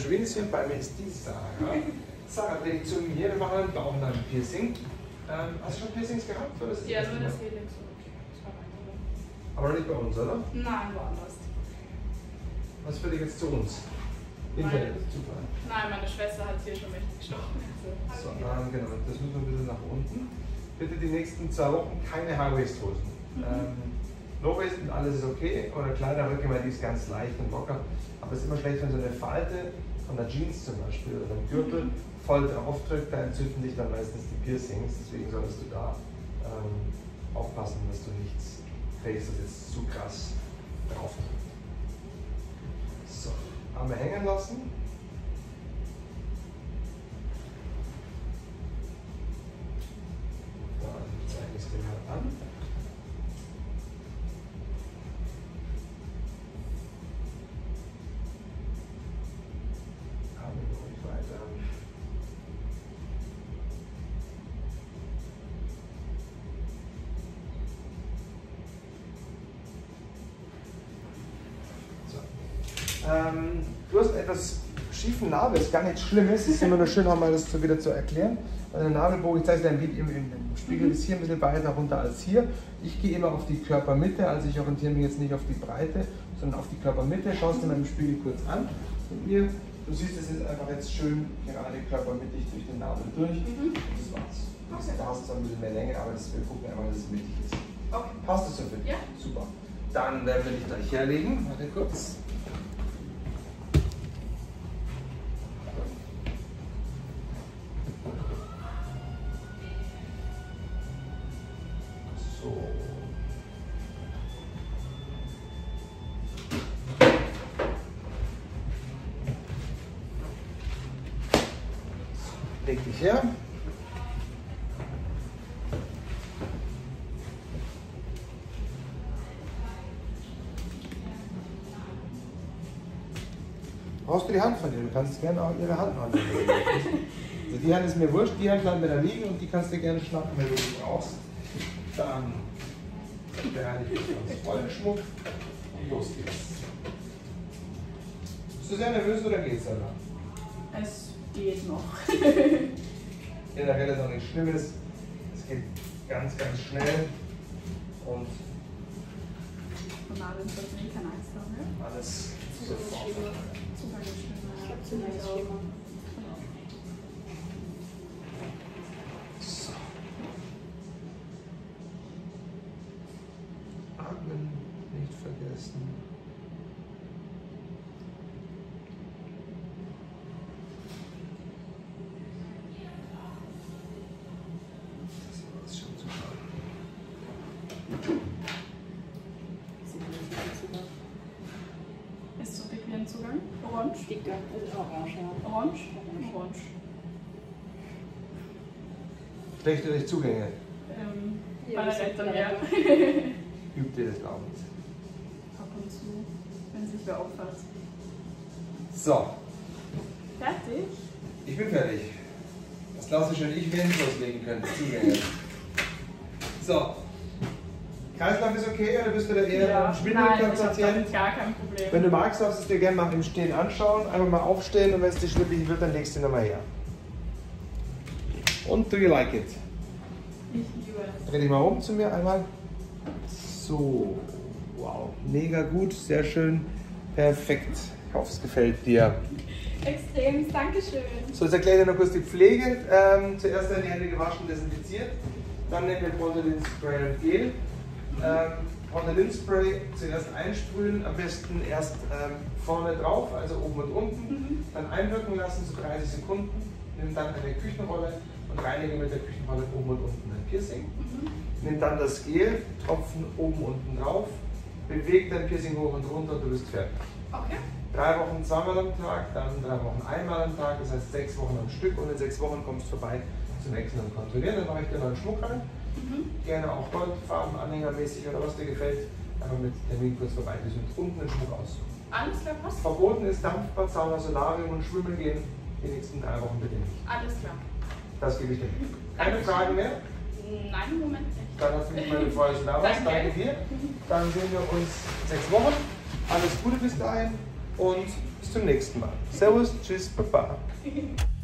Schwindchen, bei mir ist die Sarah. Sarah, dreh dich zu mir, wir machen einen Daumen an Piercing. Hast du schon Piercings gehabt? Oder Ja, nur das Helix. Das war weiter. Aber nicht bei uns, oder? Nein, woanders. Was für dich jetzt zu uns? Internet, super. Nein, meine Schwester hat hier schon mächtig gestochen. So, genau, das müssen wir ein bisschen nach unten. Bitte die nächsten 2 Wochen keine High-Waist-Hosen. Low-Waist und alles ist okay, oder Kleiderröcke, weil die ist ganz leicht und locker. Aber es ist immer schlecht, wenn so eine Falte von der Jeans zum Beispiel oder einem Gürtel voll drauf drückt, da entzünden sich dann meistens die Piercings. Deswegen solltest du da aufpassen, dass du nichts trägst, das jetzt zu krass drauf drückt. So, Arme hängen lassen. Dann zeige ich es dir mal an. Arme ruhig weiter. Du hast etwas schiefen Nabel, ist gar nichts Schlimmes, es ist immer nur schön, auch mal das wieder zu erklären. Der Nabelbogen, ich zeige dir im Spiegel, ist hier ein bisschen weiter runter als hier. Ich gehe immer auf die Körpermitte, also ich orientiere mich jetzt nicht auf die Breite, sondern auf die Körpermitte. Schaust dir mal im Spiegel kurz an mit mir. Du siehst, es ist einfach jetzt schön gerade körpermittig durch den Nabel durch. Das war's. Da hast du zwar ein bisschen mehr Länge, aber wir gucken einfach, dass es mittig ist. Okay. Passt das so für dich? Ja. Super. Dann werden wir dich gleich herlegen. Warte kurz. So. Leg dich her. Brauchst du die Hand von dir? Du kannst gerne auch ihre Hand annehmen. Also die Hand ist mir wurscht, die Hand bleibt mir da liegen und die kannst du gerne schnappen, wenn du die brauchst. Dann bereite ich dich ganz vollen Schmuck und los geht's. Bist du sehr nervös oder geht's aber? Es geht noch. Generell ist auch nichts Schlimmes. Es geht ganz, ganz schnell und Von Nadeln sollte man keine Angst haben, ja? alles sofort. So. Atmen nicht vergessen. Das war's schon super. Ist so dick wie ein Zugang? Orange? Dicker, also orange, ja. Orange? Orange. Schlechte durch Zugänge. Meine Eltern, ja. Übt ihr das abends? Ab und zu, wenn sich wer auffällt. So, Fertig? ich bin fertig. Das klassische Ich will loslegen können. Zugänge. So. Kreislauf ist okay oder bist du da eher am Schwindelpatient? Gar kein Problem. Wenn du magst, darfst du es dir gerne mal im Stehen anschauen. Einfach mal aufstehen und wenn es dir schwindelig wird, dann legst du nochmal her. Und do you like it? Ich liebe es. Dreh dich mal um zu mir einmal. So. Wow. Mega gut, sehr schön. Perfekt. Ich hoffe, es gefällt dir. Extrem, Dankeschön. So, jetzt erkläre ich dir noch kurz die Pflege. Zuerst werden die Hände gewaschen, desinfiziert. Dann nehmen wir Pontolin Spray und Gel. Pontolin Spray zuerst einsprühen, am besten erst vorne drauf, also oben und unten. Dann einwirken lassen, so 30 Sekunden. Nimm dann eine Küchenrolle und reinige mit der Küchenrolle oben und unten ein Piercing. Nimm dann das Gel, Tropfen oben und unten drauf. Beweg dein Piercing hoch und runter und du bist fertig. Okay. 3 Wochen zweimal am Tag, dann 3 Wochen einmal am Tag, das heißt 6 Wochen am Stück und in 6 Wochen kommst du vorbei zum Wechseln und Kontrollieren. Dann mache ich dir neuen Schmuck rein. Gerne auch Goldfarben, anhängermäßig oder was dir gefällt. Einfach mit Termin kurz vorbei, bis mit unten den Schmuck aus. Alles klar, passt. Verboten ist Dampfbad, Sauna, Solarium und Schwimmen gehen die nächsten 3 Wochen bitte nicht. Alles klar. Das gebe ich dir. Keine Fragen mehr? Nein, im Moment nicht. Dann hast du mich meine Freude da warst. Danke dir. Dann sehen wir uns in 6 Wochen. Alles Gute bis dahin. und bis zum nächsten Mal. Servus, tschüss, baba.